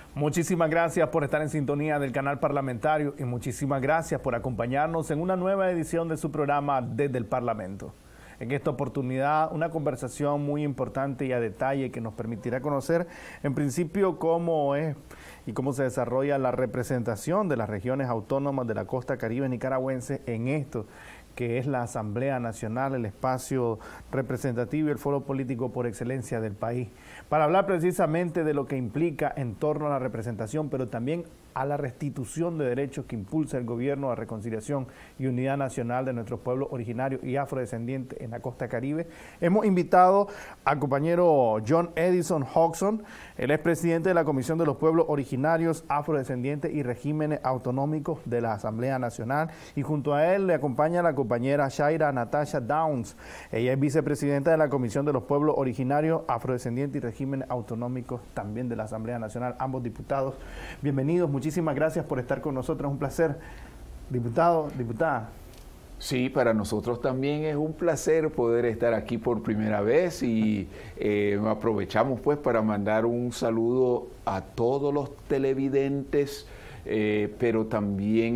Muchísimas gracias por estar en sintonía del canal parlamentario y muchísimas gracias por acompañarnos en una nueva edición de su programa Desde el Parlamento. En esta oportunidad, una conversación muy importante y a detalle que nos permitirá conocer, en principio, cómo es y cómo se desarrolla la representación de las regiones autónomas de la costa caribe nicaragüense en esto, que es la Asamblea Nacional, el espacio representativo y el foro político por excelencia del país, para hablar precisamente de lo que implica en torno a la representación, pero también a la restitución de derechos que impulsa el gobierno a reconciliación y unidad nacional de nuestros pueblos originarios y afrodescendientes en la costa caribe. Hemos invitado al compañero John Edison Hodgson, el expresidente de la Comisión de los Pueblos Originarios, Afrodescendientes y Regímenes Autonómicos de la Asamblea Nacional, y junto a él le acompaña la compañera Shaira Natasha Downs. Ella es vicepresidenta de la Comisión de los Pueblos Originarios, Afrodescendientes y Regímenes Autonómicos también de la Asamblea Nacional, ambos diputados. Bienvenidos, muchísimas gracias por estar con nosotros, es un placer. Diputado, diputada. Sí, para nosotros también es un placer poder estar aquí por primera vez y aprovechamos pues para mandar un saludo a todos los televidentes, pero también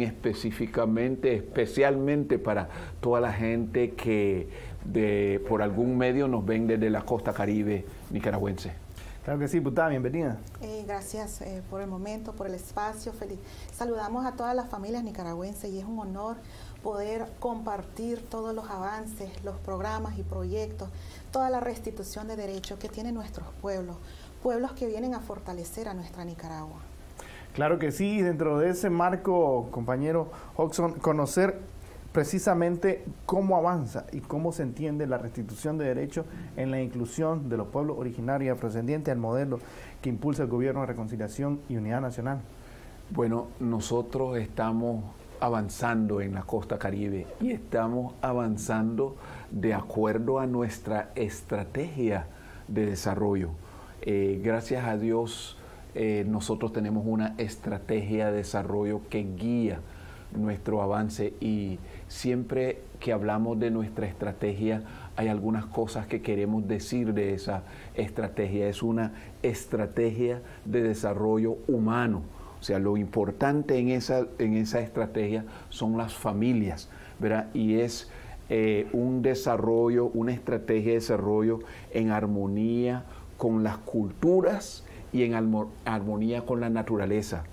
especialmente para toda la gente que por algún medio nos ven desde la costa caribe nicaragüense. Claro que sí, diputada, bienvenida. Gracias por el momento, por el espacio. Saludamos a todas las familias nicaragüenses y es un honor poder compartir todos los avances, los programas y proyectos, toda la restitución de derechos que tienen nuestros pueblos, pueblos que vienen a fortalecer a nuestra Nicaragua. Claro que sí, dentro de ese marco, compañero Hodgson, conocer precisamente cómo avanza y cómo se entiende la restitución de derechos en la inclusión de los pueblos originarios y afrodescendientes al modelo que impulsa el Gobierno de Reconciliación y Unidad Nacional. Bueno, nosotros estamos avanzando en la costa caribe y estamos avanzando de acuerdo a nuestra estrategia de desarrollo. Gracias a Dios, nosotros tenemos una estrategia de desarrollo que guía nuestro avance y siempre que hablamos de nuestra estrategia hay algunas cosas que queremos decir de esa estrategia. Es una estrategia de desarrollo humano. O sea, lo importante en esa estrategia son las familias, ¿verdad? Y es un desarrollo, una estrategia de desarrollo en armonía con las culturas y en armonía con la naturaleza.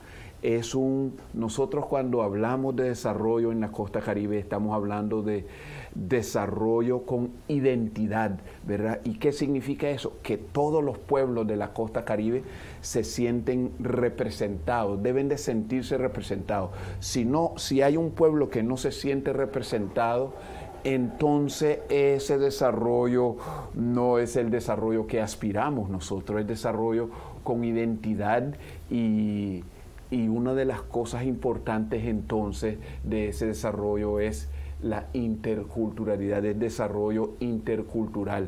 Nosotros cuando hablamos de desarrollo en la costa caribe estamos hablando de desarrollo con identidad, ¿verdad? ¿Y qué significa eso? Que todos los pueblos de la costa caribe se sienten representados, deben de sentirse representados. Si hay un pueblo que no se siente representado, entonces ese desarrollo no es el desarrollo que aspiramos nosotros, es desarrollo con identidad y una de las cosas importantes entonces de ese desarrollo es la interculturalidad, el desarrollo intercultural.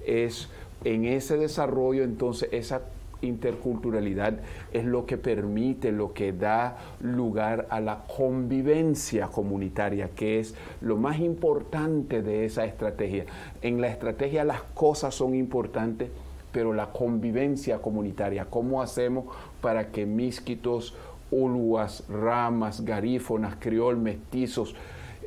En ese desarrollo entonces esa interculturalidad es lo que permite, lo que da lugar a la convivencia comunitaria, que es lo más importante de esa estrategia. En la estrategia las cosas son importantes, pero la convivencia comunitaria, ¿cómo hacemos para que misquitos, uluas, ramas, garífonas, criol, mestizos,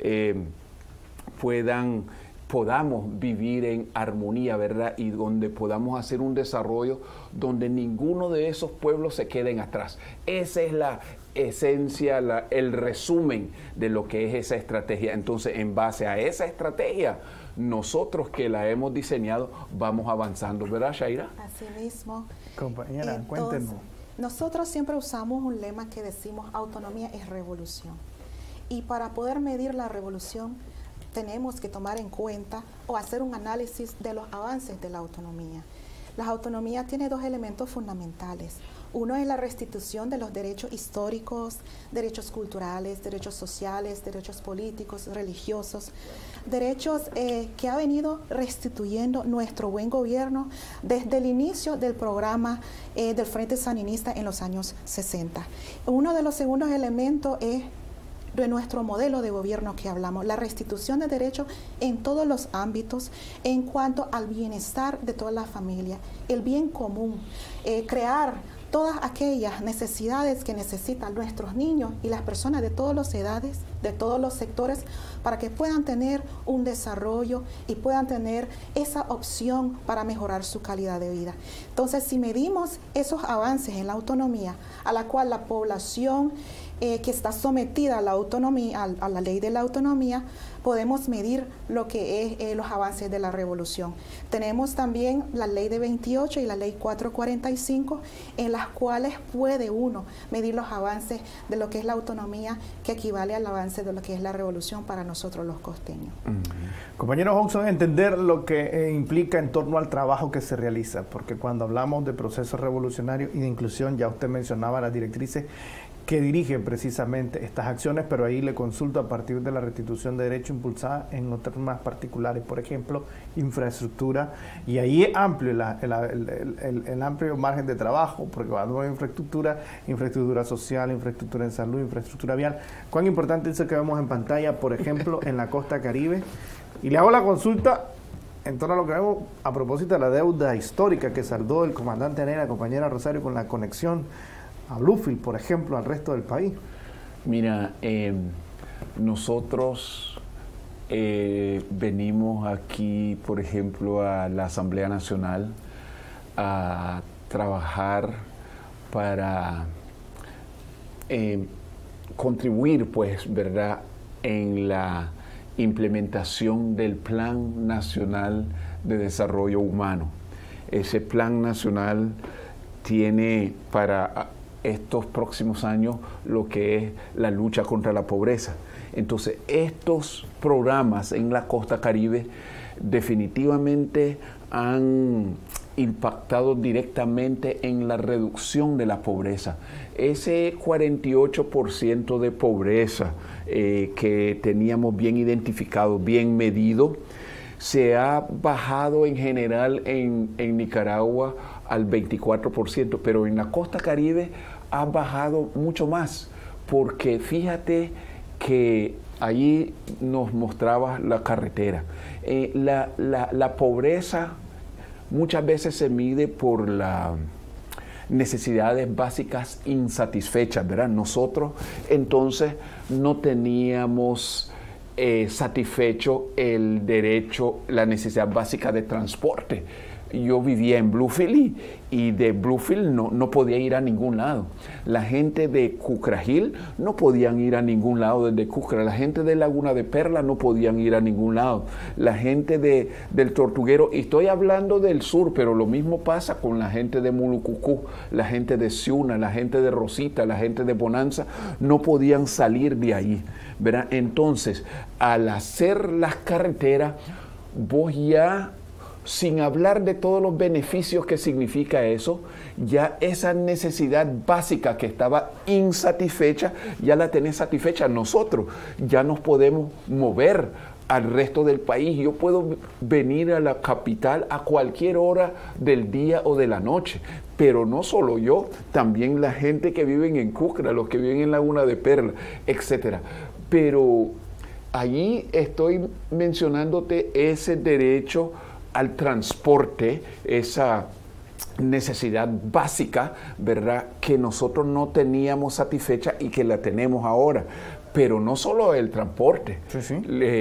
podamos vivir en armonía, ¿verdad? Y donde podamos hacer un desarrollo donde ninguno de esos pueblos se queden atrás. Esa es la esencia, el resumen de lo que es esa estrategia. Entonces, en base a esa estrategia, nosotros que la hemos diseñado, vamos avanzando, ¿verdad, Shaira? Así mismo. Compañera, cuéntenos. Nosotros siempre usamos un lema que decimos, autonomía es revolución. Y para poder medir la revolución, tenemos que tomar en cuenta o hacer un análisis de los avances de la autonomía. La autonomía tiene dos elementos fundamentales. Uno es la restitución de los derechos históricos, derechos culturales, derechos sociales, derechos políticos, religiosos, derechos que ha venido restituyendo nuestro buen gobierno desde el inicio del programa del Frente Sandinista en los años 60. Uno de los segundos elementos es de nuestro modelo de gobierno que hablamos, la restitución de derechos en todos los ámbitos en cuanto al bienestar de toda la familia, el bien común, crear todas aquellas necesidades que necesitan nuestros niños y las personas de todas las edades, de todos los sectores, para que puedan tener un desarrollo y puedan tener esa opción para mejorar su calidad de vida. Entonces, si medimos esos avances en la autonomía, a la cual la población que está sometida a la autonomía, a la ley de la autonomía, podemos medir lo que es los avances de la revolución. Tenemos también la ley de 28 y la ley 445, en las cuales puede uno medir los avances de lo que es la autonomía, que equivale al avance de lo que es la revolución para nosotros los costeños. Compañero Hodgson, entender lo que implica en torno al trabajo que se realiza, porque cuando hablamos de procesos revolucionarios y de inclusión, ya usted mencionaba las directrices que dirigen precisamente estas acciones, pero ahí le consulto a partir de la restitución de derechos impulsada en otros temas particulares, por ejemplo, infraestructura, y ahí es amplio el amplio margen de trabajo, porque cuando hablamos de infraestructura social, infraestructura en salud, infraestructura vial, cuán importante es eso que vemos en pantalla, por ejemplo, en la costa Caribe. Y le hago la consulta en torno a lo que vemos a propósito de la deuda histórica que saldó el comandante Anera, compañera Rosario, con la conexión a Bluefield, por ejemplo, al resto del país. Mira, nosotros venimos aquí, por ejemplo, a la Asamblea Nacional a trabajar para contribuir, pues, ¿verdad?, en la implementación del Plan Nacional de Desarrollo Humano. Ese Plan Nacional tiene para estos próximos años lo que es la lucha contra la pobreza. Entonces, estos programas en la costa Caribe definitivamente han impactado directamente en la reducción de la pobreza. Ese 48% de pobreza que teníamos bien identificado, bien medido, se ha bajado en general en Nicaragua al 24%, pero en la costa Caribe ha bajado mucho más, porque fíjate que allí nos mostraba la carretera. La pobreza muchas veces se mide por las necesidades básicas insatisfechas, ¿verdad? Nosotros entonces no teníamos satisfecho el derecho, la necesidad básica de transporte. Yo vivía en Bluefield y de Bluefield no podía ir a ningún lado. La gente de Cucragil no podían ir a ningún lado desde Cucra. La gente de Laguna de Perla no podían ir a ningún lado. La gente del Tortuguero, y estoy hablando del sur, pero lo mismo pasa con la gente de Mulucucú, la gente de Ciuna, la gente de Rosita, la gente de Bonanza, no podían salir de ahí, ¿verdad? Entonces, al hacer las carreteras, vos ya, sin hablar de todos los beneficios que significa eso, ya esa necesidad básica que estaba insatisfecha, ya la tenés satisfecha. Nosotros ya nos podemos mover al resto del país. Yo puedo venir a la capital a cualquier hora del día o de la noche, pero no solo yo, también la gente que vive en Cucra, los que viven en Laguna de Perla, etc. Pero allí estoy mencionándote ese derecho al transporte, esa necesidad básica, ¿verdad?, que nosotros no teníamos satisfecha y que la tenemos ahora. Pero no solo el transporte. Sí.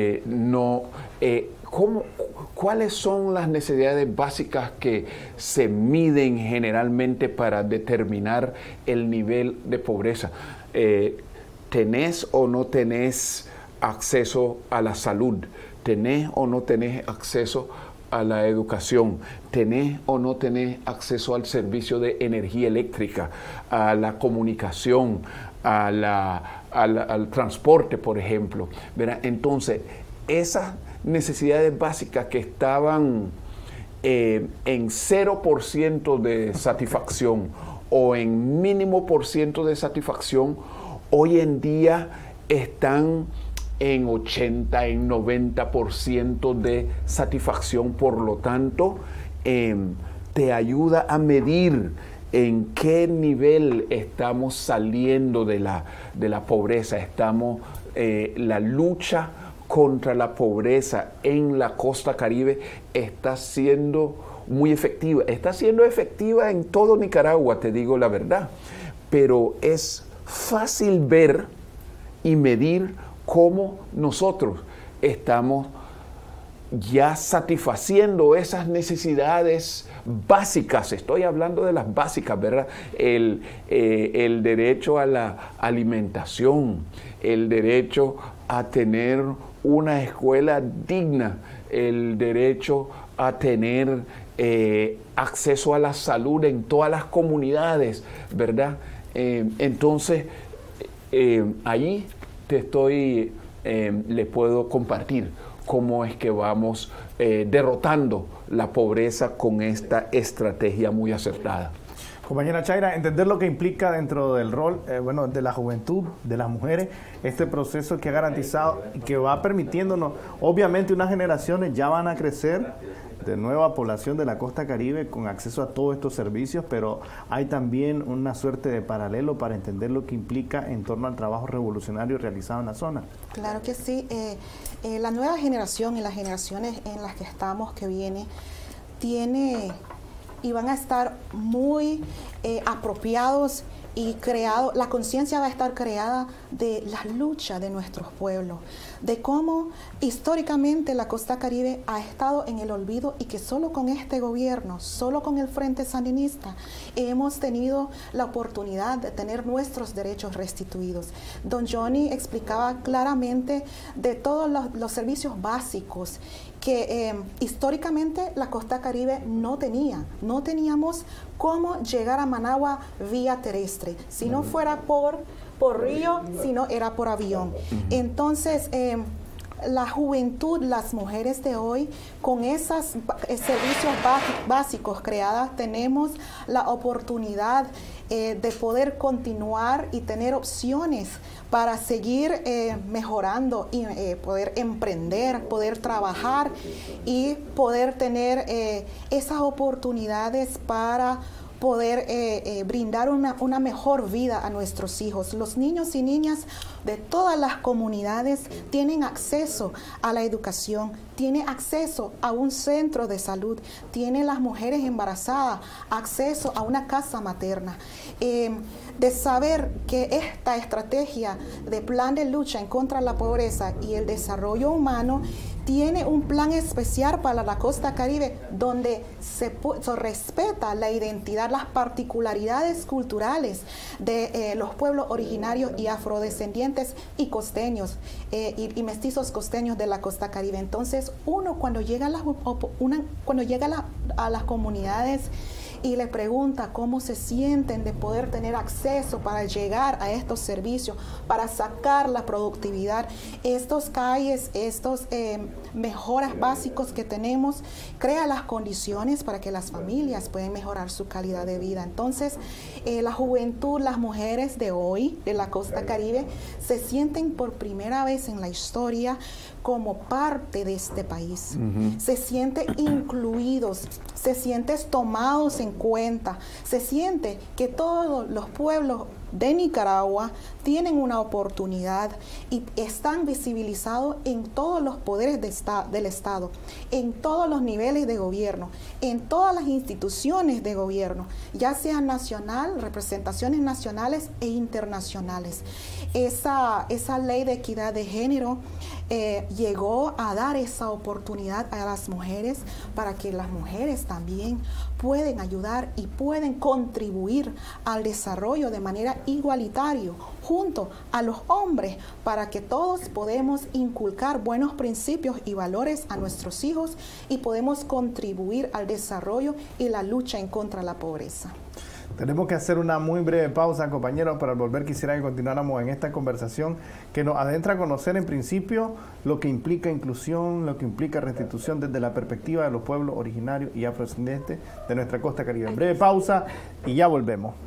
¿Cuáles son las necesidades básicas que se miden generalmente para determinar el nivel de pobreza? ¿Tenés o no tenés acceso a la salud? ¿Tenés o no tenés acceso a la educación? ¿Tenés o no tenés acceso al servicio de energía eléctrica, a la comunicación, al transporte, por ejemplo? ¿Verdad? Entonces, esas necesidades básicas que estaban en 0% de satisfacción o en mínimo % de satisfacción, hoy en día están en 80, en 90% de satisfacción. Por lo tanto, te ayuda a medir en qué nivel estamos saliendo de la pobreza. La lucha contra la pobreza en la costa Caribe está siendo muy efectiva. Está siendo efectiva en todo Nicaragua, te digo la verdad. Pero es fácil ver y medir cómo nosotros estamos ya satisfaciendo esas necesidades básicas. Estoy hablando de las básicas, ¿verdad? El derecho a la alimentación, el derecho a tener una escuela digna, el derecho a tener acceso a la salud en todas las comunidades, ¿verdad? Entonces, ahí les puedo compartir cómo es que vamos derrotando la pobreza con esta estrategia muy acertada. Compañera Chaira, entender lo que implica dentro del rol de la juventud, de las mujeres, este proceso que ha garantizado y que va permitiéndonos, obviamente unas generaciones ya van a crecer de nueva población de la costa Caribe con acceso a todos estos servicios, pero hay también una suerte de paralelo para entender lo que implica en torno al trabajo revolucionario realizado en la zona. Claro que sí. La nueva generación y las generaciones en las que estamos, que viene, tiene y van a estar muy apropiados y creado, la conciencia va a estar creada de la lucha de nuestros pueblos, de cómo históricamente la costa Caribe ha estado en el olvido y que solo con este gobierno, solo con el Frente Sandinista, hemos tenido la oportunidad de tener nuestros derechos restituidos. Don Johnny explicaba claramente de todos los servicios básicos que históricamente la costa Caribe no tenía. No teníamos cómo llegar a Managua vía terrestre. Si no fuera por río, si no era por avión. Entonces, la juventud, las mujeres de hoy, con esos servicios básicos creadas, tenemos la oportunidad de poder continuar y tener opciones para seguir mejorando y poder emprender, poder trabajar y poder tener esas oportunidades para poder brindar una mejor vida a nuestros hijos. Los niños y niñas de todas las comunidades tienen acceso a la educación, tienen acceso a un centro de salud, tienen las mujeres embarazadas acceso a una casa materna. De saber que esta estrategia de plan de lucha en contra de la pobreza y el desarrollo humano tiene un plan especial para la costa Caribe donde se respeta la identidad, las particularidades culturales de los pueblos originarios y afrodescendientes y costeños y mestizos costeños de la costa Caribe. Entonces, uno cuando llega a las comunidades y le pregunta cómo se sienten de poder tener acceso para llegar a estos servicios, para sacar la productividad, estos calles, estos mejoras básicos que tenemos, crea las condiciones para que las familias puedan mejorar su calidad de vida. Entonces, la juventud, las mujeres de hoy, de la costa Caribe, se sienten por primera vez en la historia como parte de este país. Se sienten incluidos, se sienten tomados en cuenta, se siente que todos los pueblos de Nicaragua tienen una oportunidad y están visibilizados en todos los poderes del Estado, en todos los niveles de gobierno, en todas las instituciones de gobierno, ya sea nacional, representaciones nacionales e internacionales. Esa ley de equidad de género llegó a dar esa oportunidad a las mujeres para que las mujeres también pueden ayudar y pueden contribuir al desarrollo de manera igualitaria junto a los hombres para que todos podemos inculcar buenos principios y valores a nuestros hijos y podemos contribuir al desarrollo y la lucha en contra de la pobreza. Tenemos que hacer una muy breve pausa, compañeros, para al volver quisiera que continuáramos en esta conversación que nos adentra a conocer en principio lo que implica inclusión, lo que implica restitución desde la perspectiva de los pueblos originarios y afrodescendientes de nuestra costa Caribe. Breve pausa y ya volvemos.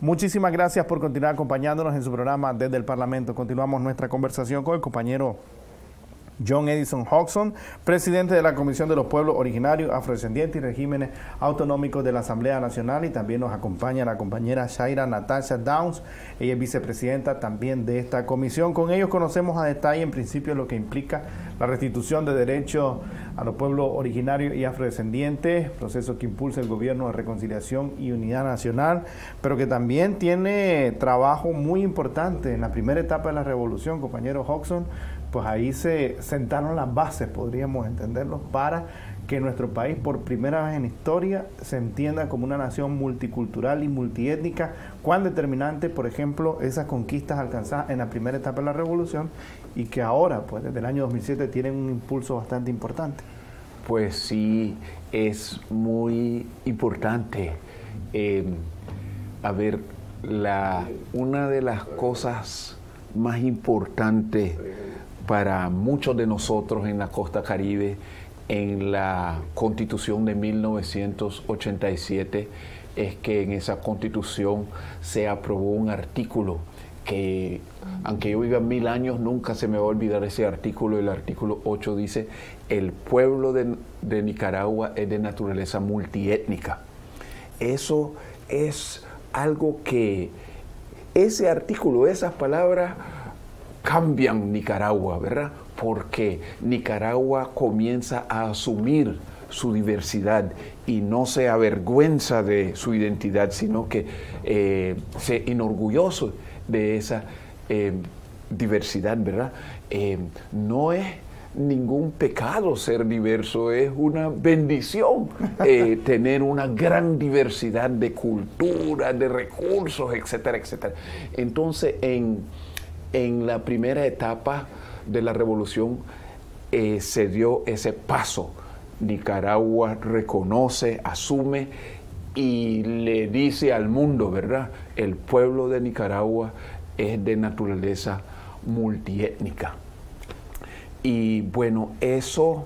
Muchísimas gracias por continuar acompañándonos en su programa Desde el Parlamento. Continuamos nuestra conversación con el compañero John Edison Hodgson, presidente de la Comisión de los Pueblos Originarios, Afrodescendientes y Regímenes Autonómicos de la Asamblea Nacional, y también nos acompaña la compañera Shaira Natasha Downs, ella es vicepresidenta también de esta comisión. Con ellos conocemos a detalle en principio lo que implica la restitución de derechos a los pueblos originarios y afrodescendientes, proceso que impulsa el Gobierno de Reconciliación y Unidad Nacional, pero que también tiene trabajo muy importante en la primera etapa de la revolución, compañero Hodgson. Pues ahí se sentaron las bases, podríamos entenderlo, para que nuestro país por primera vez en historia se entienda como una nación multicultural y multiétnica. Cuán determinante, por ejemplo, esas conquistas alcanzadas en la primera etapa de la revolución y que ahora, pues desde el año 2007, tienen un impulso bastante importante. Pues sí, es muy importante. Una de las cosas más importantes para muchos de nosotros en la costa caribe, en la Constitución de 1987, es que en esa Constitución se aprobó un artículo que, aunque yo viva 1000 años, nunca se me va a olvidar ese artículo. El artículo 8 dice: el pueblo de Nicaragua es de naturaleza multiétnica. Eso es algo que, ese artículo, esas palabras, cambian Nicaragua, ¿verdad? Porque Nicaragua comienza a asumir su diversidad y no se avergüenza de su identidad, sino que se enorgullece de esa diversidad, ¿verdad? No es ningún pecado ser diverso, es una bendición tener una gran diversidad de culturas, de recursos, etcétera, etcétera. Entonces, en la primera etapa de la revolución se dio ese paso. Nicaragua reconoce, asume y le dice al mundo, ¿verdad? El pueblo de Nicaragua es de naturaleza multiétnica. Y bueno, eso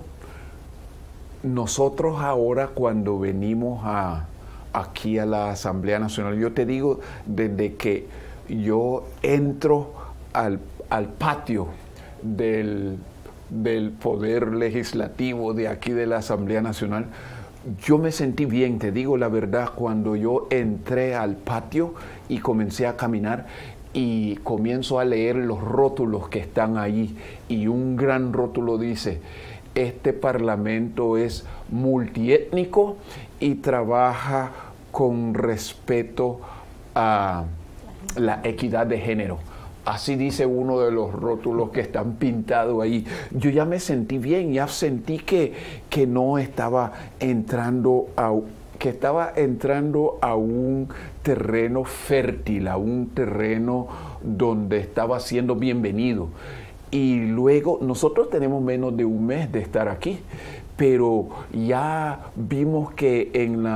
nosotros ahora cuando venimos aquí a la Asamblea Nacional, yo te digo, desde que yo entro al patio del Poder Legislativo de aquí de la Asamblea Nacional, yo me sentí bien, te digo la verdad. Cuando yo entré al patio y comencé a caminar y comienzo a leer los rótulos que están ahí, y un gran rótulo dice: este parlamento es multiétnico y trabaja con respeto a la equidad de género. Así dice uno de los rótulos que están pintados ahí. Yo ya me sentí bien, ya sentí que no estaba entrando que estaba entrando a un terreno fértil, a un terreno donde estaba siendo bienvenido. Y luego nosotros tenemos menos de un mes de estar aquí, pero ya vimos que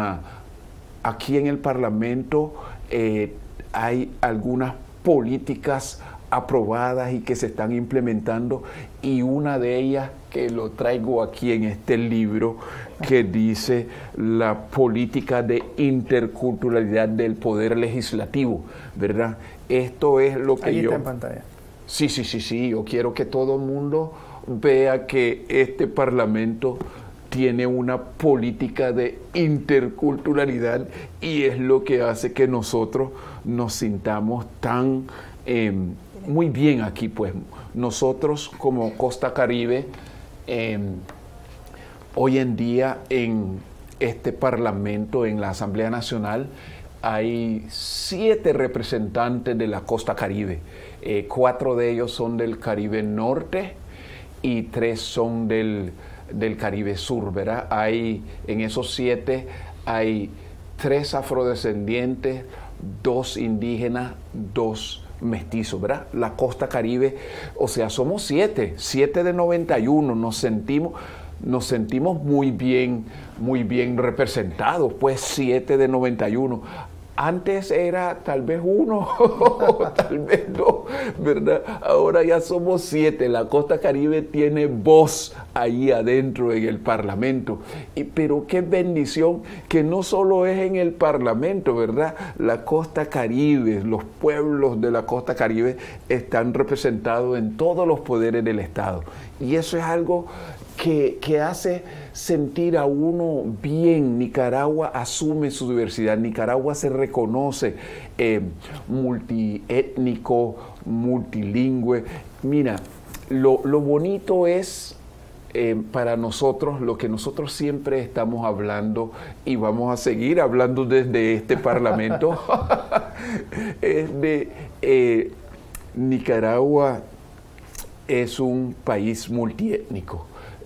aquí en el Parlamento hay algunas políticas aprobadas y que se están implementando, y una de ellas que lo traigo aquí en este libro, que dice la política de interculturalidad del Poder Legislativo, ¿verdad? Esto es lo que ahí está en pantalla. Sí, yo quiero que todo el mundo vea que este Parlamento tiene una política de interculturalidad, y es lo que hace que nosotros nos sintamos tan muy bien aquí. Pues nosotros como Costa Caribe, hoy en día en este Parlamento, en la Asamblea Nacional, hay 7 representantes de la Costa Caribe. 4 de ellos son del Caribe Norte y 3 son del Caribe Sur, ¿verdad? En esos 7 hay 3 afrodescendientes, 2 indígenas, 2 mestizos, ¿verdad? La Costa Caribe, o sea, somos 7 de 91, nos sentimos muy bien representados, pues 7 de 91. Antes era tal vez 1 o tal vez 2, ¿verdad? Ahora ya somos 7. La costa caribe tiene voz ahí adentro en el Parlamento. Pero qué bendición que no solo es en el Parlamento, ¿verdad? La costa caribe, los pueblos de la costa caribe están representados en todos los poderes del Estado. Y eso es algo que hace sentir a uno bien. Nicaragua asume su diversidad. Nicaragua se reconoce multiétnico, multilingüe. Mira, lo bonito es para nosotros, lo que nosotros siempre estamos hablando y vamos a seguir hablando desde este Parlamento, es de Nicaragua es un país multiétnico.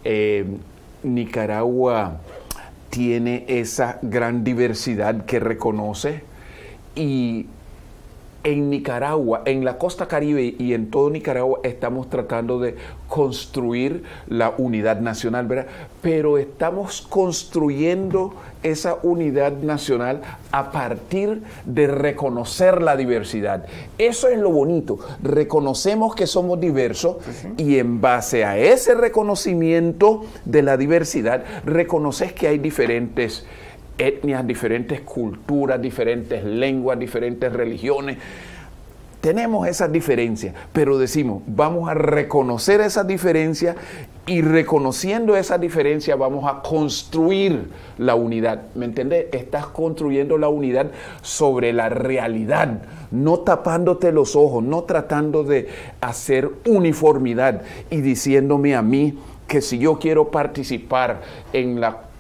Nicaragua tiene esa gran diversidad que reconoce, y en Nicaragua, en la costa caribe y en todo Nicaragua estamos tratando de construir la unidad nacional, ¿verdad? Pero estamos construyendo esa unidad nacional a partir de reconocer la diversidad. Eso es lo bonito. Reconocemos que somos diversos, y en base a ese reconocimiento de la diversidad, reconoces que hay diferentes etnias, diferentes culturas, diferentes lenguas, diferentes religiones. Tenemos esas diferencias, pero decimos, vamos a reconocer esas diferencias, y reconociendo esas diferencias vamos a construir la unidad. ¿Me entiendes? Estás construyendo la unidad sobre la realidad, no tapándote los ojos, no tratando de hacer uniformidad y diciéndome a mí que si yo quiero participar en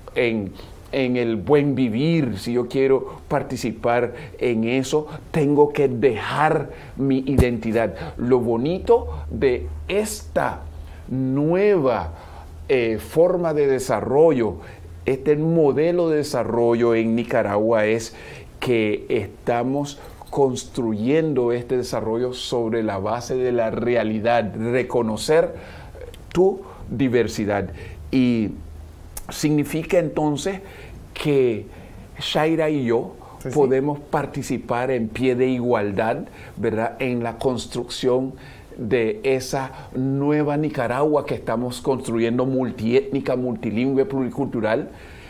el buen vivir, si yo quiero participar en eso, tengo que dejar mi identidad. Lo bonito de esta nueva forma de desarrollo, este modelo de desarrollo en Nicaragua, es que estamos construyendo este desarrollo sobre la base de la realidad, reconocer tu diversidad. Y significa entonces que Shaira y yo podemos participar en pie de igualdad, ¿verdad?, en la construcción de esa nueva Nicaragua que estamos construyendo, multiétnica, multilingüe, pluricultural,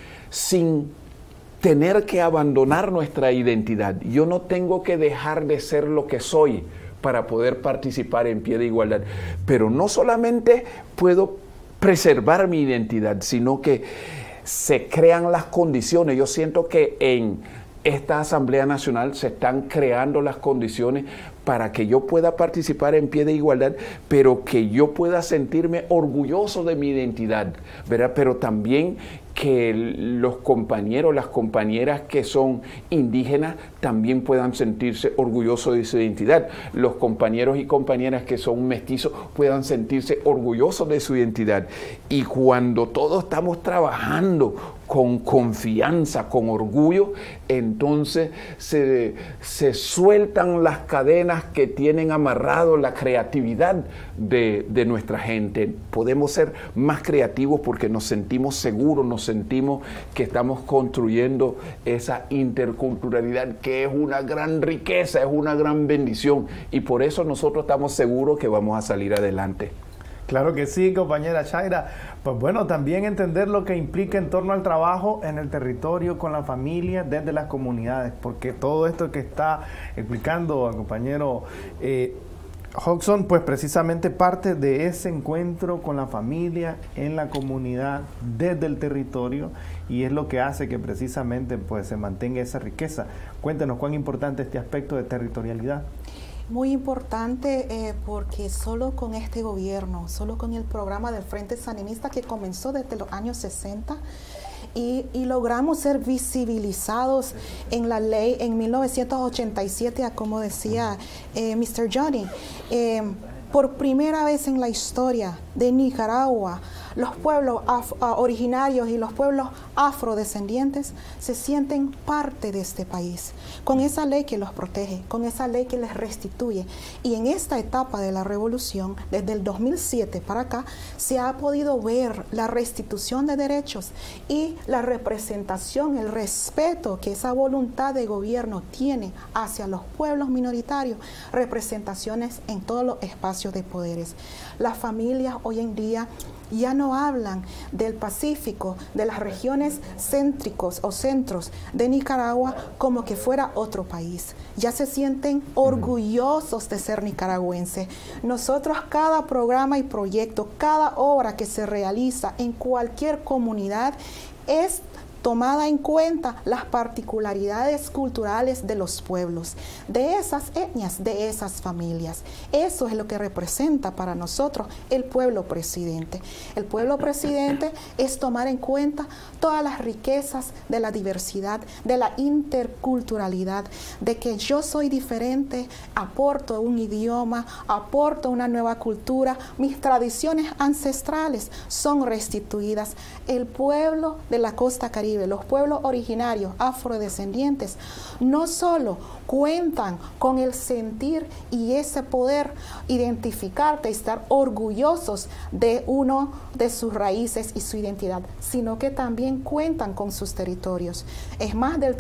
sin tener que abandonar nuestra identidad. Yo no tengo que dejar de ser lo que soy para poder participar en pie de igualdad. Pero no solamente puedo preservar mi identidad, sino que se crean las condiciones. Yo siento que en esta Asamblea Nacional se están creando las condiciones para que yo pueda participar en pie de igualdad, pero que yo pueda sentirme orgulloso de mi identidad, ¿verdad? Pero también que los compañeros, las compañeras que son indígenas también puedan sentirse orgullosos de su identidad. Los compañeros y compañeras que son mestizos puedan sentirse orgullosos de su identidad. Y cuando todos estamos trabajando con confianza, con orgullo, entonces se sueltan las cadenas que tienen amarrado la creatividad de nuestra gente. Podemos ser más creativos porque nos sentimos seguros, nos sentimos que estamos construyendo esa interculturalidad, que es una gran riqueza, es una gran bendición, y por eso nosotros estamos seguros que vamos a salir adelante. Claro que sí, compañera Shaira. Pues bueno, también entender lo que implica en torno al trabajo en el territorio, con la familia, desde las comunidades, porque todo esto que está explicando el compañero Hodgson, pues precisamente parte de ese encuentro con la familia, en la comunidad, desde el territorio, y es lo que hace que precisamente pues se mantenga esa riqueza. Cuéntenos cuán importante este aspecto de territorialidad. Muy importante porque solo con este gobierno, solo con el programa del Frente Sandinista que comenzó desde los años 60 y logramos ser visibilizados en la ley en 1987, como decía Mr. Johnny, por primera vez en la historia de Nicaragua, los pueblos originarios y los pueblos afrodescendientes se sienten parte de este país, con esa ley que los protege, con esa ley que les restituye. Y en esta etapa de la revolución, desde el 2007 para acá, se ha podido ver la restitución de derechos y la representación, el respeto que esa voluntad de gobierno tiene hacia los pueblos minoritarios, representaciones en todos los espacios de poderes. Las familias hoy en día ya no hablan del Pacífico, de las regiones céntricos o centros de Nicaragua como que fuera otro país. Ya se sienten orgullosos de ser nicaragüenses. Nosotros, cada programa y proyecto, cada obra que se realiza en cualquier comunidad es tomada en cuenta las particularidades culturales de los pueblos, de esas etnias, de esas familias. Eso es lo que representa para nosotros el pueblo presidente. El pueblo presidente es tomar en cuenta todas las riquezas de la diversidad, de la interculturalidad, de que yo soy diferente, aporto un idioma, aporto una nueva cultura, mis tradiciones ancestrales son restituidas. El pueblo de la costa caribe, los pueblos originarios afrodescendientes, no solo cuentan con el sentir y ese poder identificarte y estar orgullosos de uno de sus raíces y su identidad, sino que también cuentan con sus territorios. Es más del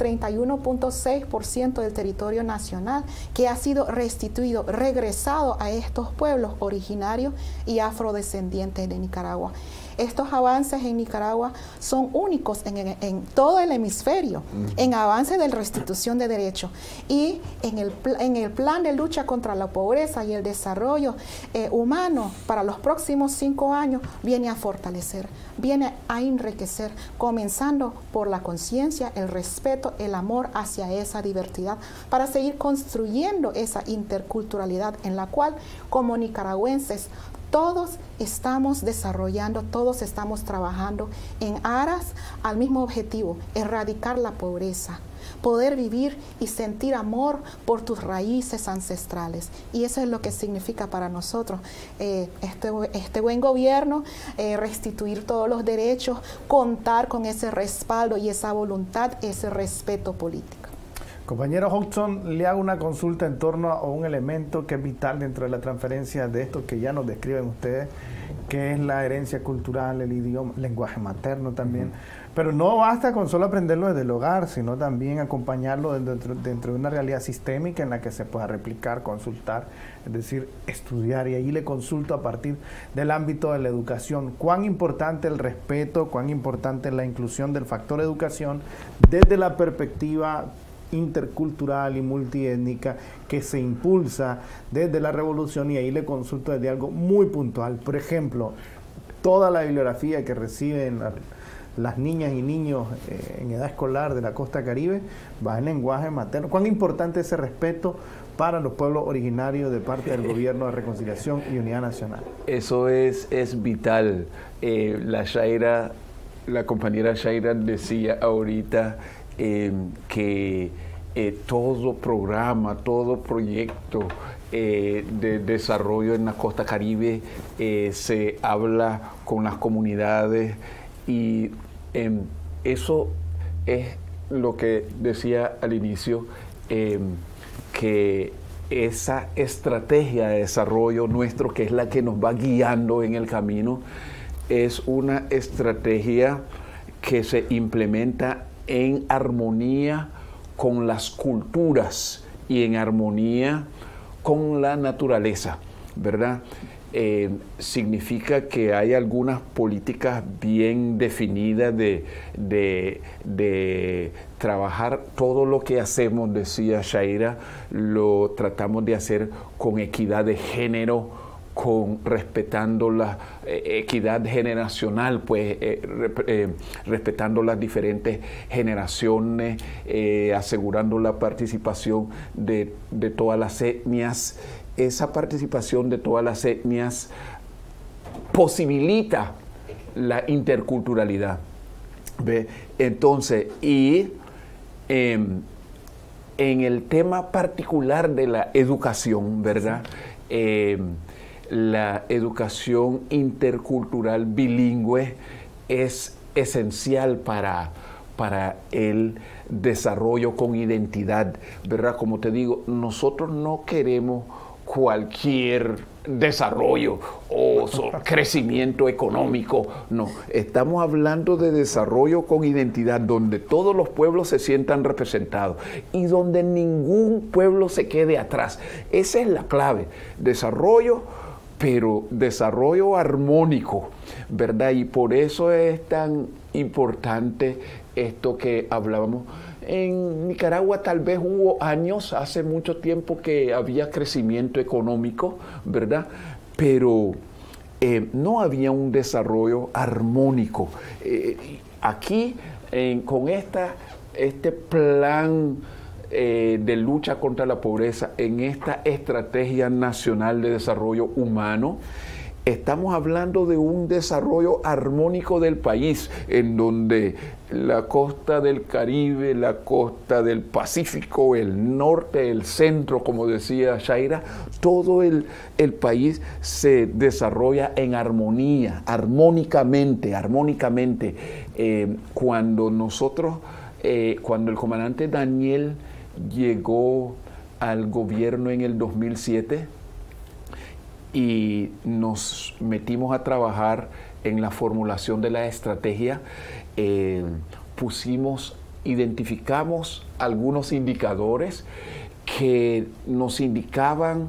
31.6% del territorio nacional que ha sido restituido, regresado a estos pueblos originarios y afrodescendientes de Nicaragua. Estos avances en Nicaragua son únicos en todo el hemisferio, en avances de restitución de derechos. Y en el plan de lucha contra la pobreza y el desarrollo humano para los próximos 5 años viene a fortalecer, viene a enriquecer, comenzando por la conciencia, el respeto, el amor hacia esa diversidad, para seguir construyendo esa interculturalidad en la cual, como nicaragüenses, todos estamos desarrollando, todos estamos trabajando en aras al mismo objetivo: erradicar la pobreza, poder vivir y sentir amor por tus raíces ancestrales. Y eso es lo que significa para nosotros este buen gobierno, restituir todos los derechos, contar con ese respaldo y esa voluntad, ese respeto político. Compañero Hodgson, le hago una consulta en torno a un elemento que es vital dentro de la transferencia de esto que ya nos describen ustedes, que es la herencia cultural, el idioma, lenguaje materno también. Pero no basta con solo aprenderlo desde el hogar, sino también acompañarlo dentro de una realidad sistémica en la que se pueda replicar, consultar, es decir, estudiar. Y ahí le consulto a partir del ámbito de la educación. ¿Cuán importante el respeto, cuán importante la inclusión del factor educación desde la perspectiva intercultural y multiétnica que se impulsa desde la revolución? Y ahí le consulto desde algo muy puntual. Por ejemplo, toda la bibliografía que reciben las niñas y niños en edad escolar de la costa caribe va en lenguaje materno. ¿Cuán importante es ese respeto para los pueblos originarios de parte del Gobierno de Reconciliación y Unidad Nacional? Eso es vital. La compañera Shaira decía ahorita que todo programa, todo proyecto de desarrollo en la costa caribe se habla con las comunidades, y eso es lo que decía al inicio, que esa estrategia de desarrollo nuestro, que es la que nos va guiando en el camino, es una estrategia que se implementa en armonía con las culturas y en armonía con la naturaleza, ¿verdad? Significa que hay algunas políticas bien definidas de trabajar todo lo que hacemos, decía Shaira, lo tratamos de hacer con equidad de género, respetando la equidad generacional, pues respetando las diferentes generaciones, asegurando la participación de todas las etnias. Esa participación de todas las etnias posibilita la interculturalidad, ¿ve? Entonces, y en el tema particular de la educación, ¿verdad? la educación intercultural bilingüe es esencial para el desarrollo con identidad, ¿verdad? Como te digo, nosotros no queremos cualquier desarrollo o crecimiento económico, no. Estamos hablando de desarrollo con identidad, donde todos los pueblos se sientan representados y donde ningún pueblo se quede atrás. Esa es la clave. Desarrollo, pero desarrollo armónico, ¿verdad? Y por eso es tan importante esto que hablábamos. En Nicaragua tal vez hubo años, hace mucho tiempo, que había crecimiento económico, ¿verdad? Pero no había un desarrollo armónico. Aquí, con este plan de lucha contra la pobreza, en esta Estrategia Nacional de Desarrollo Humano, estamos hablando de un desarrollo armónico del país, en donde la costa del Caribe, la costa del Pacífico, el norte, el centro, como decía Shaira, todo el país se desarrolla en armonía, armónicamente. Cuando el comandante Daniel llegó al gobierno en el 2007, y nos metimos a trabajar en la formulación de la estrategia, identificamos algunos indicadores que nos indicaban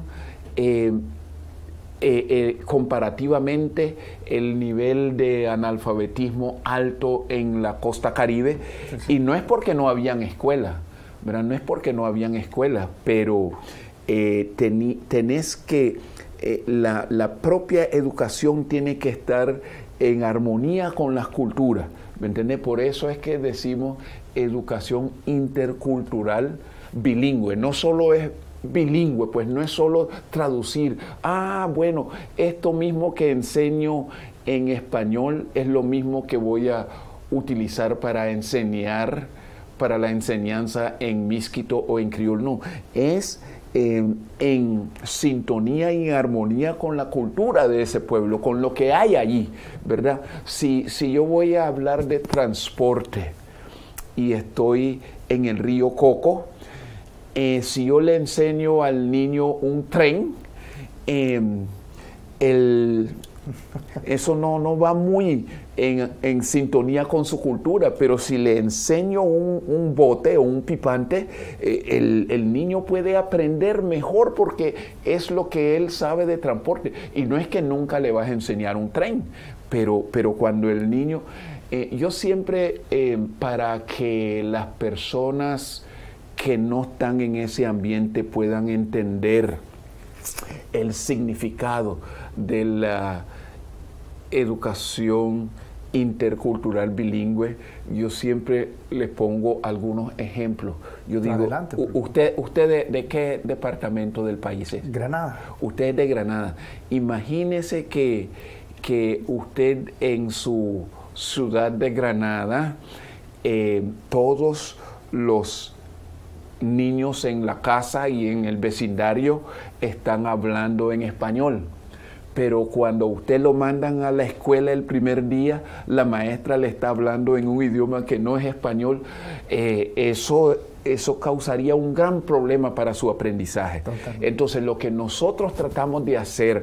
comparativamente el nivel de analfabetismo alto en la costa Caribe. Sí. Y no es porque no habían escuelas, ¿verdad? No es porque no habían escuelas, pero tenés que... la propia educación tiene que estar en armonía con las culturas, ¿me entiendes? Por eso es que decimos educación intercultural bilingüe. No solo es bilingüe, pues no es solo traducir. Bueno, esto mismo que enseño en español es lo mismo que voy a utilizar para enseñar, para la enseñanza en miskito o en criol. No, es en sintonía y en armonía con la cultura de ese pueblo, con lo que hay allí, ¿verdad? Si yo voy a hablar de transporte y estoy en el río Coco, si yo le enseño al niño un tren, eso no va muy en sintonía con su cultura, pero si le enseño un bote o un pipante, el niño puede aprender mejor porque es lo que él sabe de transporte. Y no es que nunca le vas a enseñar un tren, pero cuando el niño... yo siempre, para que las personas que no están en ese ambiente puedan entender el significado de la educación intercultural bilingüe, yo siempre les pongo algunos ejemplos. Yo digo, adelante, ¿usted de qué departamento del país es? Granada. Usted es de Granada. Imagínese que usted en su ciudad de Granada, todos los niños en la casa y en el vecindario están hablando en español. Pero cuando usted lo mandan a la escuela el primer día, la maestra le está hablando en un idioma que no es español, eso causaría un gran problema para su aprendizaje. Totalmente. Entonces, lo que nosotros tratamos de hacer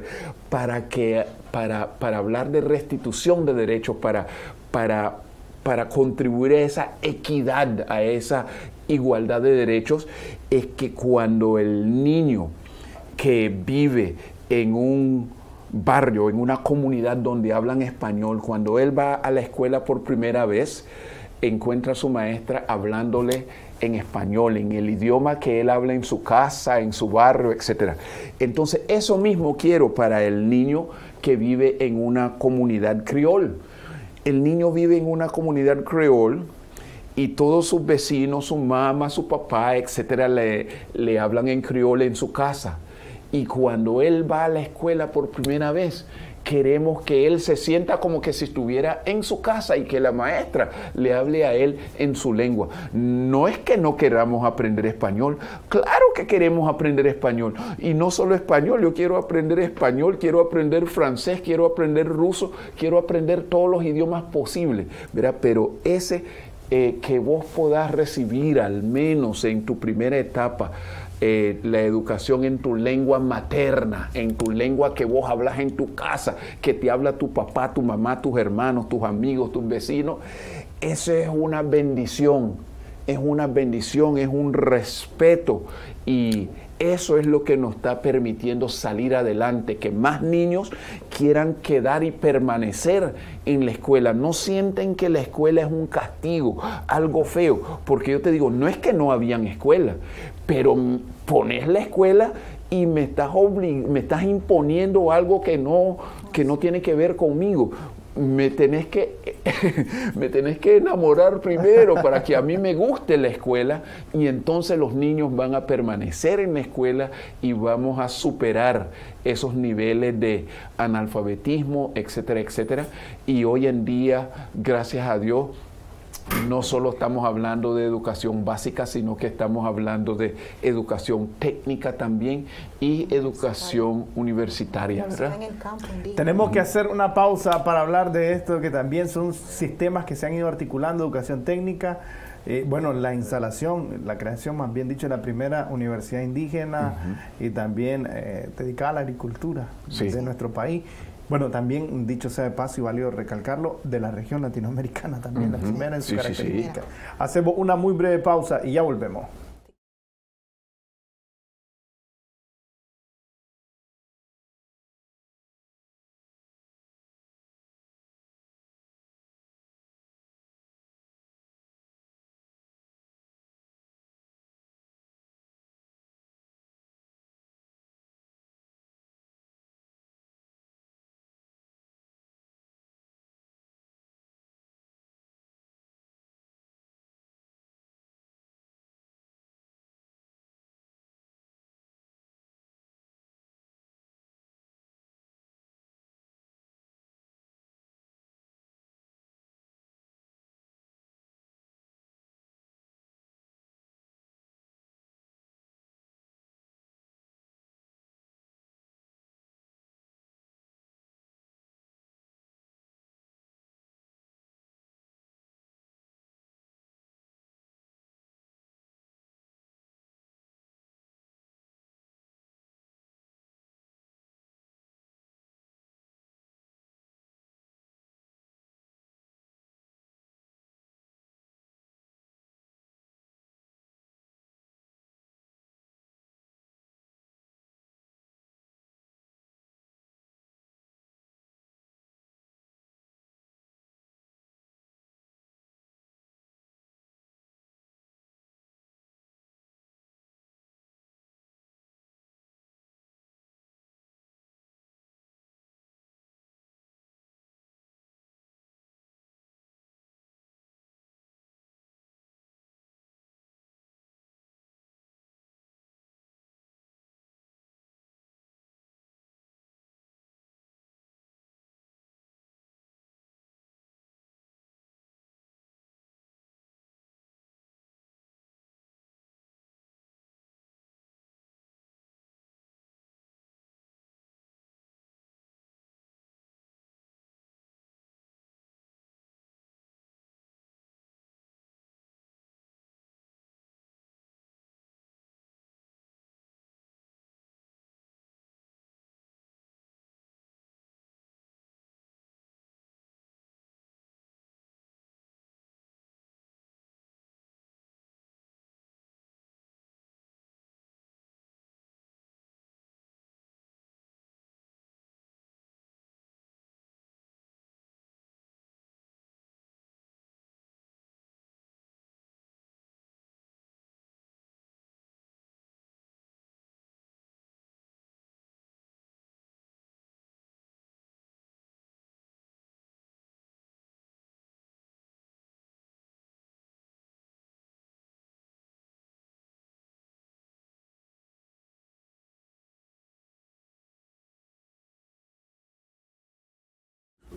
para hablar de restitución de derechos, para contribuir a esa equidad, a esa igualdad de derechos, es que cuando el niño que vive en un barrio, en una comunidad donde hablan español, cuando él va a la escuela por primera vez, encuentra a su maestra hablándole en español, en el idioma que él habla en su casa, en su barrio, etc. Entonces, eso mismo quiero para el niño que vive en una comunidad criol. El niño vive en una comunidad criol y todos sus vecinos, su mamá, su papá, etcétera, le hablan en criol en su casa. Y cuando él va a la escuela por primera vez, queremos que él se sienta como que si estuviera en su casa y que la maestra le hable a él en su lengua. No es que no queramos aprender español, claro que queremos aprender español. Y no solo español, yo quiero aprender español, quiero aprender francés, quiero aprender ruso, quiero aprender todos los idiomas posibles, ¿verdad? Pero ese que vos podás recibir al menos en tu primera etapa, la educación en tu lengua materna, en tu lengua que vos hablas en tu casa, que te habla tu papá, tu mamá, tus hermanos, tus amigos, tus vecinos, eso es una bendición, es un respeto, y eso es lo que nos está permitiendo salir adelante, que más niños quieran quedar y permanecer en la escuela. No sienten que la escuela es un castigo, algo feo, porque yo te digo, no es que no habían escuela, pero pones la escuela y me estás imponiendo algo que no tiene que ver conmigo. Me tenés que enamorar primero para que a mí me guste la escuela, y entonces los niños van a permanecer en la escuela y vamos a superar esos niveles de analfabetismo, etcétera, etcétera. Y hoy en día, gracias a Dios, no solo estamos hablando de educación básica, sino que estamos hablando de educación técnica también y educación universitaria, ¿verdad? Tenemos que hacer una pausa para hablar de esto, que también son sistemas que se han ido articulando, educación técnica, bueno, la instalación, la creación, más bien dicho, de la primera universidad indígena y también dedicada a la agricultura de nuestro país. Bueno, también, dicho sea de paso y válido recalcarlo, de la región latinoamericana también, la primera en su característica. Hacemos una muy breve pausa y ya volvemos.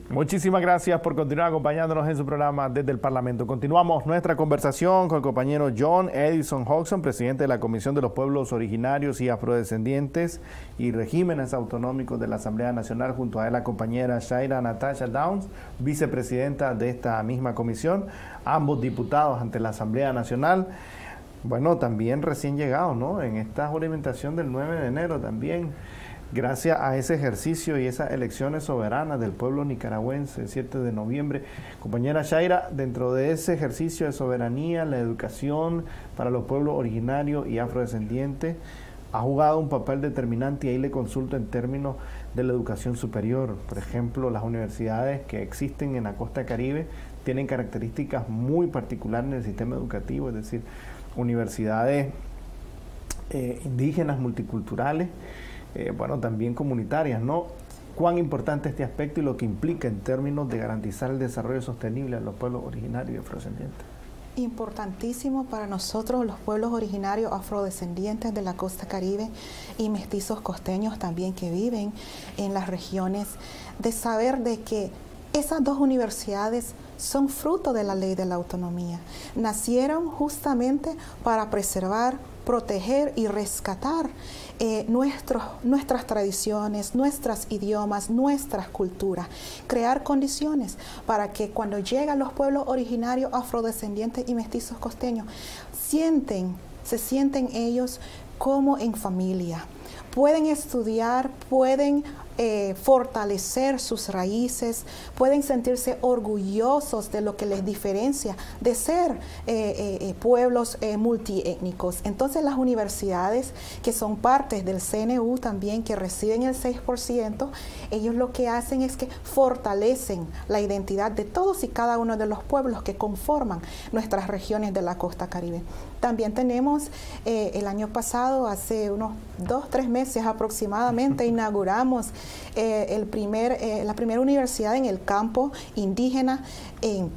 Muchísimas gracias por continuar acompañándonos en su programa Desde el Parlamento. Continuamos nuestra conversación con el compañero John Edison Hodgson, presidente de la Comisión de los Pueblos Originarios y Afrodescendientes y Regímenes Autonómicos de la Asamblea Nacional, junto a él la compañera Shaira Natasha Downs, vicepresidenta de esta misma comisión, ambos diputados ante la Asamblea Nacional. Bueno, también recién llegados, ¿no? En esta juramentación del 9 de enero también. Gracias a ese ejercicio y esas elecciones soberanas del pueblo nicaragüense, el 7 de noviembre. Compañera Shaira, dentro de ese ejercicio de soberanía, la educación para los pueblos originarios y afrodescendientes ha jugado un papel determinante, y ahí le consulto en términos de la educación superior. Por ejemplo, las universidades que existen en la costa caribe tienen características muy particulares en el sistema educativo, es decir, universidades indígenas, multiculturales, bueno, también comunitarias, ¿no? ¿Cuán importante este aspecto y lo que implica en términos de garantizar el desarrollo sostenible a los pueblos originarios y afrodescendientes? Importantísimo para nosotros, los pueblos originarios afrodescendientes de la costa caribe y mestizos costeños también que viven en las regiones, de saber de que esas dos universidades son fruto de la ley de la autonomía. Nacieron justamente para preservar, proteger y rescatar nuestras tradiciones, nuestros idiomas, nuestras culturas, crear condiciones para que cuando llegan los pueblos originarios afrodescendientes y mestizos costeños, se sienten ellos como en familia. Pueden estudiar, pueden fortalecer sus raíces, pueden sentirse orgullosos de lo que les diferencia de ser pueblos multiétnicos. Entonces las universidades que son partes del CNU también, que reciben el 6%, ellos lo que hacen es que fortalecen la identidad de todos y cada uno de los pueblos que conforman nuestras regiones de la costa caribe. También tenemos el año pasado, hace unos 2-3 meses aproximadamente, inauguramos la primera universidad en el campo indígena en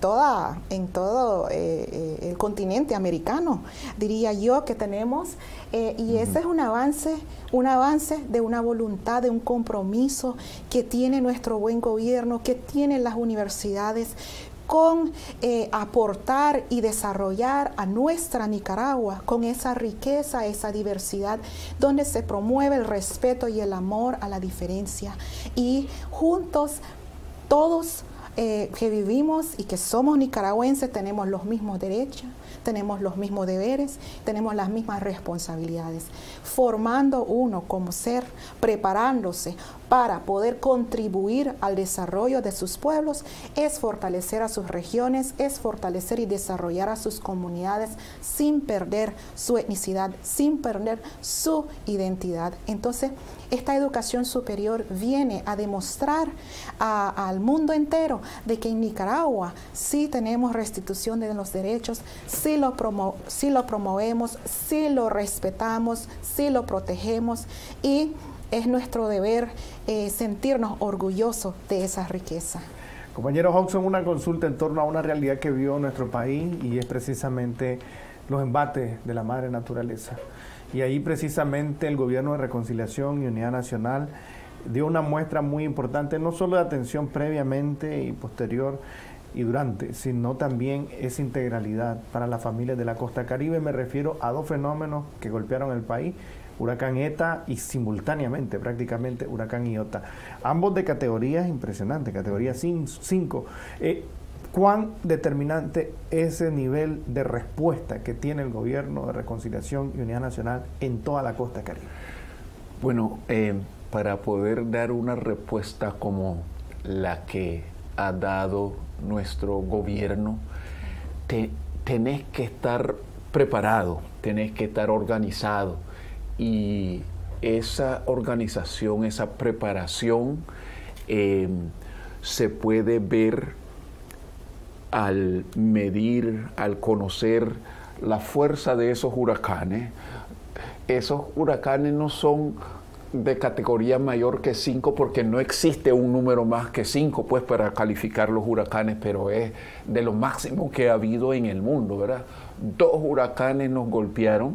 todo el continente americano, diría yo que tenemos, y ese es un avance de una voluntad, de un compromiso que tiene nuestro buen gobierno, que tienen las universidades, con aportar y desarrollar a nuestra Nicaragua con esa riqueza, esa diversidad, donde se promueve el respeto y el amor a la diferencia. Y juntos, todos que vivimos y que somos nicaragüenses, tenemos los mismos derechos, tenemos los mismos deberes, tenemos las mismas responsabilidades, formando uno como ser, preparándose para poder contribuir al desarrollo de sus pueblos, es fortalecer a sus regiones, es fortalecer y desarrollar a sus comunidades sin perder su etnicidad, sin perder su identidad. Entonces, esta educación superior viene a demostrar al mundo entero de que en Nicaragua sí tenemos restitución de los derechos, sí lo promovemos, sí lo respetamos, sí lo protegemos, y es nuestro deber sentirnos orgullosos de esa riqueza. Compañero Hodgson, una consulta en torno a una realidad que vivió nuestro país, y es precisamente los embates de la madre naturaleza. Y ahí precisamente el Gobierno de Reconciliación y Unidad Nacional dio una muestra muy importante, no solo de atención previamente y posterior y durante, sino también esa integralidad para las familias de la costa caribe. Me refiero a dos fenómenos que golpearon el país: huracán ETA y simultáneamente prácticamente huracán Iota, ambos de categorías impresionantes, categoría 5. ¿Cuán determinante ese nivel de respuesta que tiene el Gobierno de Reconciliación y Unidad Nacional en toda la costa caribe? Bueno, para poder dar una respuesta como la que ha dado nuestro gobierno, tenés que estar preparado, tenés que estar organizado, y esa organización, esa preparación se puede ver al medir, al conocer la fuerza de esos huracanes. Esos huracanes no son de categoría mayor que 5, porque no existe un número más que 5 pues para calificar los huracanes, pero es de lo máximo que ha habido en el mundo, ¿verdad? 2 huracanes nos golpearon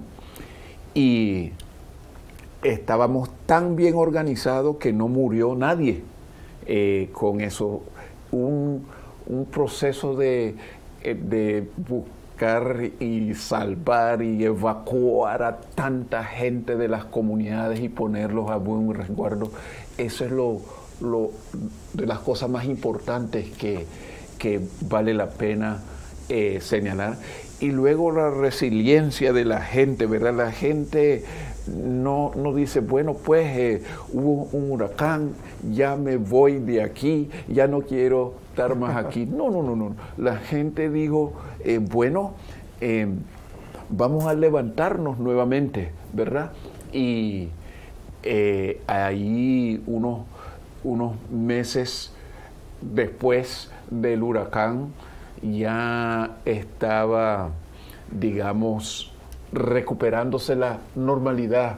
y estábamos tan bien organizados que no murió nadie. con eso. Un proceso de buscar y salvar y evacuar a tanta gente de las comunidades y ponerlos a buen resguardo. Eso es de las cosas más importantes que vale la pena señalar. Y luego la resiliencia de la gente, ¿verdad? La gente no dice, bueno, pues hubo un huracán, ya me voy de aquí, ya no quiero estar más aquí. No. La gente dijo, bueno, vamos a levantarnos nuevamente, ¿verdad? Y ahí unos meses después del huracán ya estaba, digamos, recuperándose la normalidad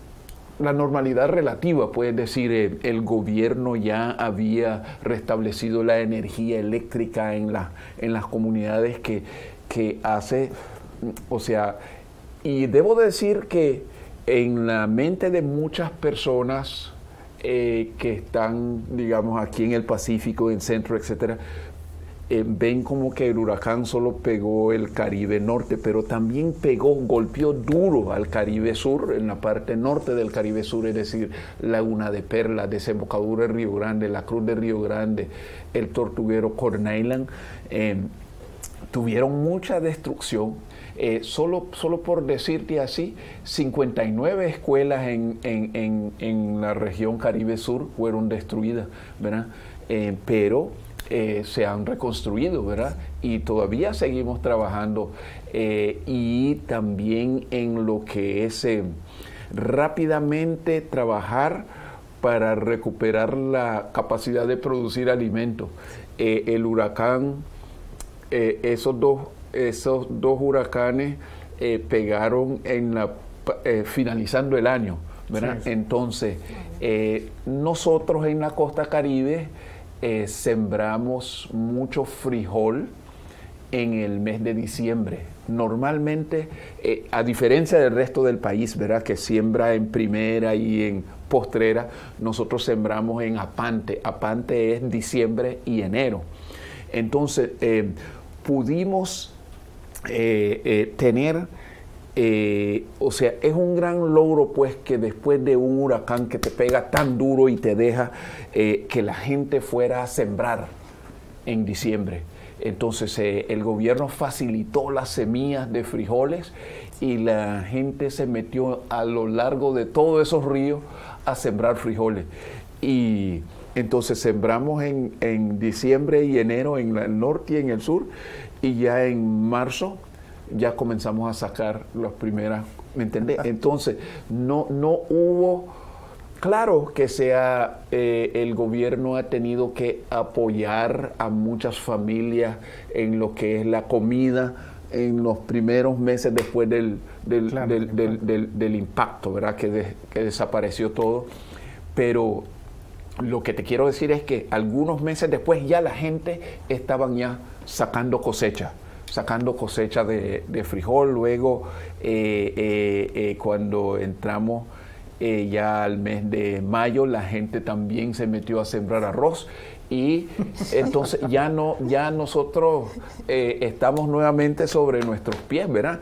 relativa, puedes decir. El gobierno ya había restablecido la energía eléctrica en las comunidades que hace, o sea, y debo decir que en la mente de muchas personas que están, digamos, aquí en el Pacífico, en el centro, etcétera, ven como que el huracán solo pegó el Caribe norte, pero también golpeó duro al Caribe sur, en la parte norte del Caribe sur, es decir, Laguna de Perla, Desembocadura de Río Grande, la Cruz de Río Grande, el Tortuguero, Corn Island, tuvieron mucha destrucción. Solo por decirte así, 59 escuelas en la región Caribe Sur fueron destruidas, ¿verdad? Pero se han reconstruido, ¿verdad? Y todavía seguimos trabajando. Y también en lo que es rápidamente trabajar para recuperar la capacidad de producir alimentos. El huracán, esos dos huracanes pegaron finalizando el año, ¿verdad? Sí. Entonces, nosotros en la costa Caribe sembramos mucho frijol en el mes de diciembre. Normalmente, a diferencia del resto del país, ¿verdad?, que siembra en primera y en postrera, nosotros sembramos en apante. Apante es diciembre y enero. Entonces, pudimos tener, o sea, es un gran logro, pues, que después de un huracán que te pega tan duro y te deja, que la gente fuera a sembrar en diciembre. Entonces, el gobierno facilitó las semillas de frijoles y la gente se metió a lo largo de todos esos ríos a sembrar frijoles. Y entonces sembramos en diciembre y enero en el norte y en el sur, y ya en marzo ya comenzamos a sacar las primeras, ¿me entendés? Entonces, no hubo, claro que el gobierno ha tenido que apoyar a muchas familias en lo que es la comida en los primeros meses después del impacto, ¿verdad? Que desapareció todo. Pero lo que te quiero decir es que algunos meses después ya la gente estaban ya sacando cosecha de frijol. Luego, cuando entramos ya al mes de mayo, la gente también se metió a sembrar arroz. Y entonces ya nosotros estamos nuevamente sobre nuestros pies, ¿verdad?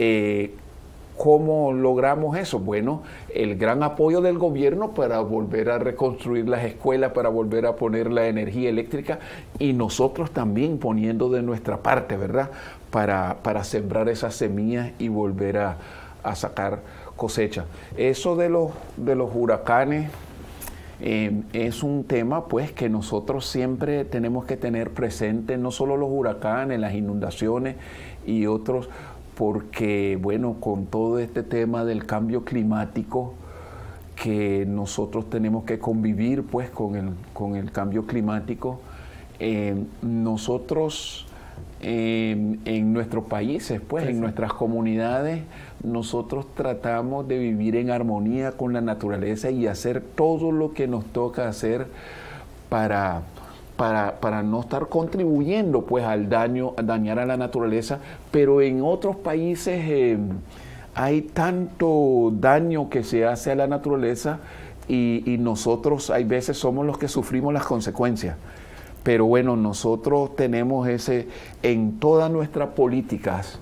¿Cómo logramos eso? Bueno, el gran apoyo del gobierno para volver a reconstruir las escuelas, para volver a poner la energía eléctrica, y nosotros también poniendo de nuestra parte, ¿verdad? Para sembrar esas semillas y volver a sacar cosecha. Eso de los huracanes es un tema, pues, que nosotros siempre tenemos que tener presente, no solo los huracanes, las inundaciones y otros, porque, bueno, con todo este tema del cambio climático, que nosotros tenemos que convivir, pues, con el cambio climático, nosotros en nuestros países, pues, en nuestras comunidades, nosotros tratamos de vivir en armonía con la naturaleza y hacer todo lo que nos toca hacer para no estar contribuyendo, pues, a dañar a la naturaleza. Pero en otros países hay tanto daño que se hace a la naturaleza y nosotros hay veces somos los que sufrimos las consecuencias. Pero bueno, nosotros tenemos en todas nuestras políticas,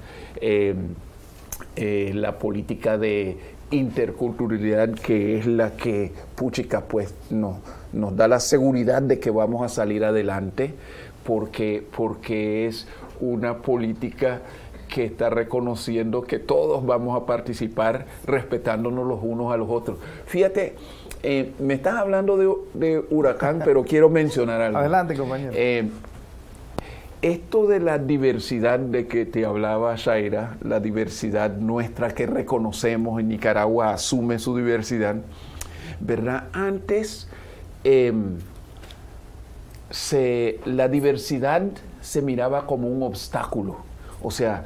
la política de interculturalidad, que es la que, puchica, pues nos da la seguridad de que vamos a salir adelante, porque es una política que está reconociendo que todos vamos a participar respetándonos los unos a los otros. Fíjate, me estás hablando de Huracán, pero quiero mencionar algo. Adelante, compañero. Esto de la diversidad de que te hablaba Shaira, la diversidad nuestra que reconocemos en Nicaragua, asume su diversidad, ¿verdad? Antes la diversidad se miraba como un obstáculo. O sea,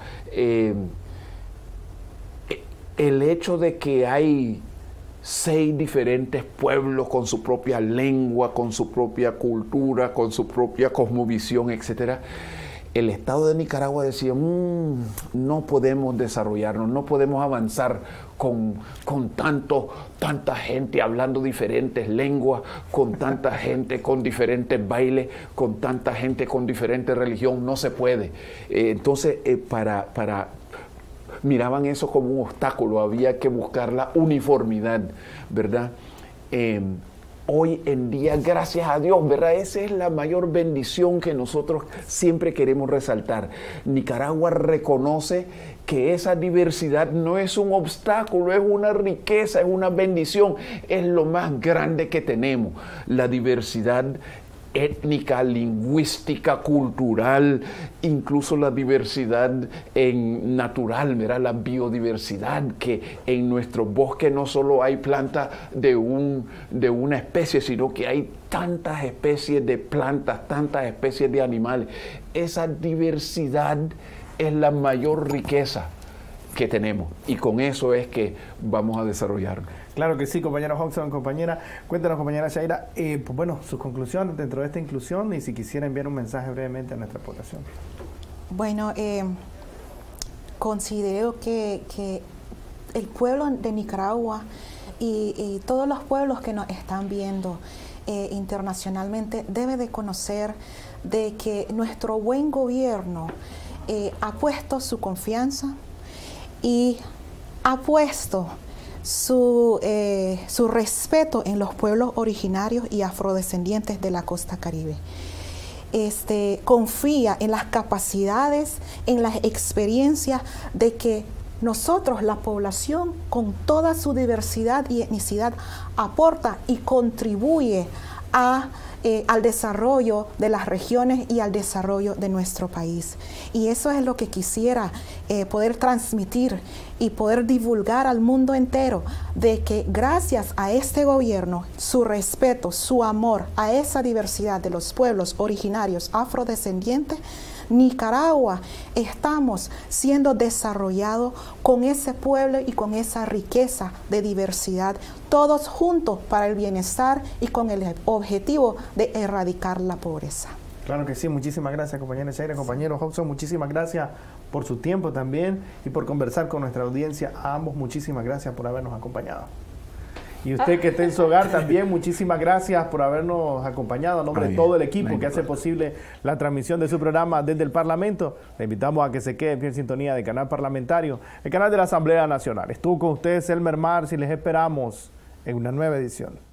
el hecho de que hay 6 diferentes pueblos con su propia lengua, con su propia cultura, con su propia cosmovisión, etcétera, el Estado de Nicaragua decía, no podemos desarrollarnos, no podemos avanzar con tanta gente hablando diferentes lenguas, con tanta gente con diferentes bailes, con tanta gente con diferente religión, no se puede. Entonces, miraban eso como un obstáculo, había que buscar la uniformidad, ¿verdad? Hoy en día, gracias a Dios, ¿verdad? Esa es la mayor bendición que nosotros siempre queremos resaltar. Nicaragua reconoce que esa diversidad no es un obstáculo, es una riqueza, es una bendición, es lo más grande que tenemos. La diversidad étnica, lingüística, cultural, incluso la diversidad natural, ¿verdad? La biodiversidad, que en nuestro bosque no solo hay plantas de una especie, sino que hay tantas especies de plantas, tantas especies de animales. Esa diversidad es la mayor riqueza que tenemos, y con eso es que vamos a desarrollarnos. Claro que sí, compañero Hodgson, compañera. Cuéntanos, compañera Shaira, pues bueno, sus conclusiones dentro de esta inclusión, y si quisiera enviar un mensaje brevemente a nuestra población. Bueno, considero que el pueblo de Nicaragua y todos los pueblos que nos están viendo internacionalmente debe de conocer de que nuestro buen gobierno ha puesto su confianza y ha puesto su respeto en los pueblos originarios y afrodescendientes de la costa caribe. Confía en las capacidades, en las experiencias de que nosotros, la población, con toda su diversidad y etnicidad, aporta y contribuye al desarrollo de las regiones y al desarrollo de nuestro país. Y eso es lo que quisiera poder transmitir y poder divulgar al mundo entero, de que gracias a este gobierno, su respeto, su amor a esa diversidad de los pueblos originarios afrodescendientes, Nicaragua estamos siendo desarrollados con ese pueblo y con esa riqueza de diversidad, todos juntos para el bienestar y con el objetivo de erradicar la pobreza. Claro que sí, muchísimas gracias, compañera Shaira, compañero Hodgson, muchísimas gracias por su tiempo también y por conversar con nuestra audiencia. A ambos, muchísimas gracias por habernos acompañado. Y usted que está en su hogar también, muchísimas gracias por habernos acompañado a nombre de todo el equipo que hace posible la transmisión de su programa desde el Parlamento. Le invitamos a que se quede en sintonía del canal parlamentario, el canal de la Asamblea Nacional. Estuvo con ustedes Elmer Mars y les esperamos en una nueva edición.